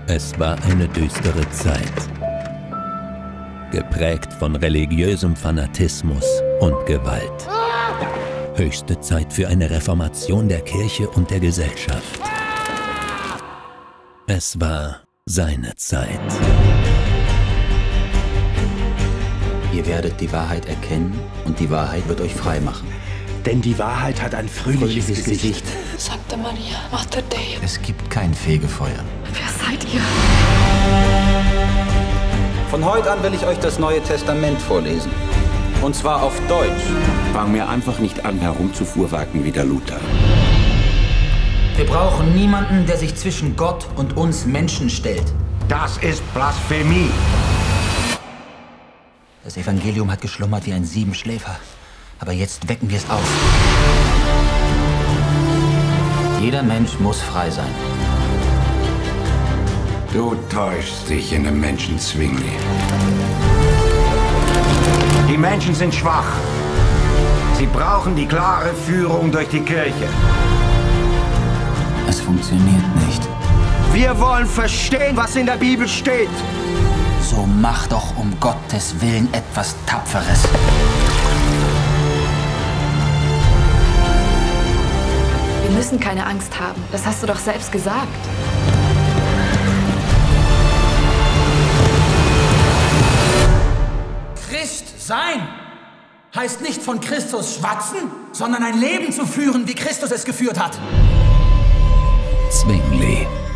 Es war eine düstere Zeit, geprägt von religiösem Fanatismus und Gewalt. Höchste Zeit für eine Reformation der Kirche und der Gesellschaft. Es war seine Zeit. Ihr werdet die Wahrheit erkennen und die Wahrheit wird euch frei machen. Denn die Wahrheit hat ein fröhliches Gesicht. Sancta Maria, Mater Dei. Es gibt kein Fegefeuer. Wer seid ihr? Von heute an will ich euch das Neue Testament vorlesen. Und zwar auf Deutsch. Fang mir einfach nicht an, herumzufuhrwerken wie der Luther. Wir brauchen niemanden, der sich zwischen Gott und uns Menschen stellt. Das ist Blasphemie. Das Evangelium hat geschlummert wie ein Siebenschläfer. Aber jetzt wecken wir es auf. Jeder Mensch muss frei sein. Du täuschst dich in einem Menschen, Zwingli. Die Menschen sind schwach. Sie brauchen die klare Führung durch die Kirche. Es funktioniert nicht. Wir wollen verstehen, was in der Bibel steht. So mach doch um Gottes Willen etwas Tapferes. Wir müssen keine Angst haben. Das hast du doch selbst gesagt. Christ sein heißt nicht von Christus schwatzen, sondern ein Leben zu führen, wie Christus es geführt hat. Zwingli.